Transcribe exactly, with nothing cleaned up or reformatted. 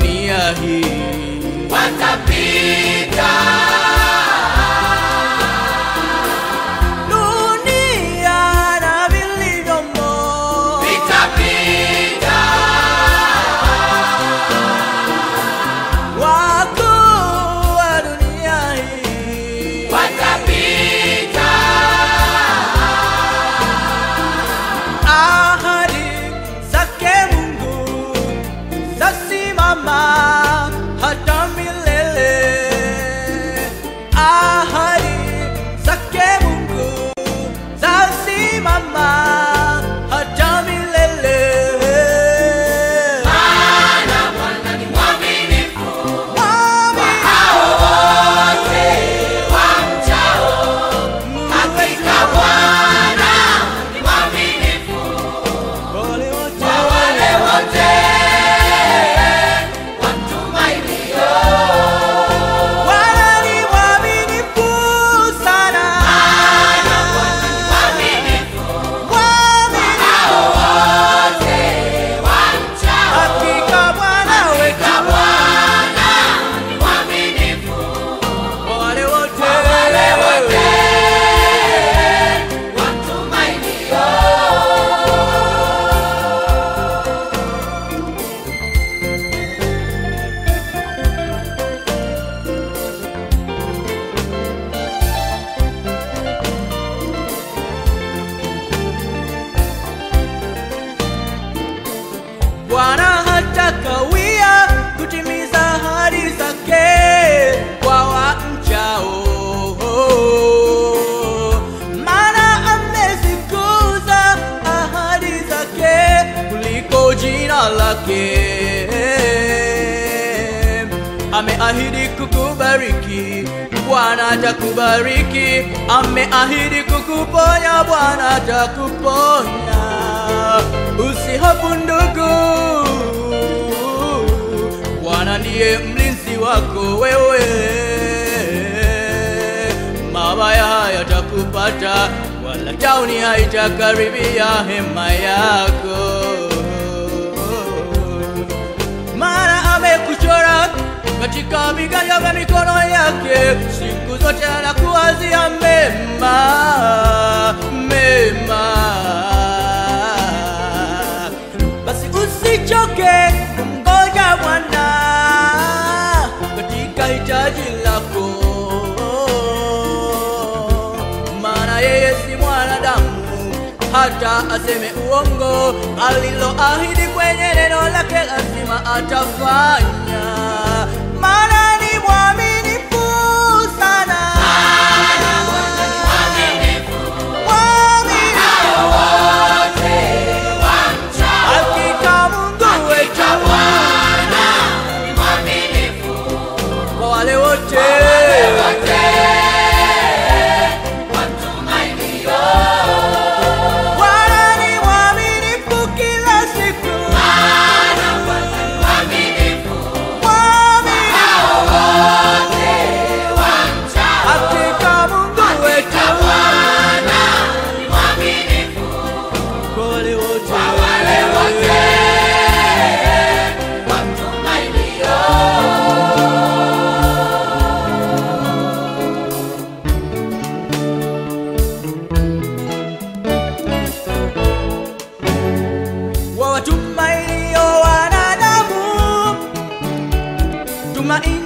dunia hii watapita. Dunia na vilivyomo vitapita. wakuu wa dunia hii watapita. ahadi zake Mungu zasimama hata milele. Ahadi zake Mungu zasimama hata milele. Maana Bwana ni mwaminifu Mwaminifu. hao wote wamchao. Hakika Bwana ni mwaminifu Wale wote kwa wale wote wamtumainio. Bwana ni mwaminifu sana. Maana Bwana ni mwaminifu Mwaminifu. hao wote wamchao. Hakika Bwana wetu Hakika Bwana ni mwaminifu wale wote wale wote wamtumainio. Bwana hatakawia kutimiza ahadi zake kwa wamchao, maana amezikuza ahadi zake kuliko jina lake. Ameahidi kukubariki, Bwana atakubariki. Ameahidi kukuponya, Bwana atakuponya. Usihofu ndugu, Bwana ndiye mlinzi wako wewe. Mabaya hayatakupata, wala tauni haitakaribia hema yako. Maana amekuchora katika viganja vya mikono yake, siku zote anakuwazia mema, mema. Basi usichoke kumngoja Bwana katika hitaji lako, maana yeye si mwanadamu hata aseme uongo. Aliloahidi kwenye neno lake lazima atafanya, maana ni mwaminifu sana. Maana Bwana ni mwaminifu Mwaminifu. hao wote wamchao. Hakika Mungu wetu Hakika Bwana ni mwaminifu kwa wale wote wale wote wamtumainio. Bwana ni mwaminifu kila siku. Maana Bwana ni mwaminifu Mwaminifu. hao wote wamchao. Hakika Mungu wetu Hakika Bwana ni mwaminifu kwa wale wote kwa wale wote wamtumainio. wawatumainio wanadamu, tumaini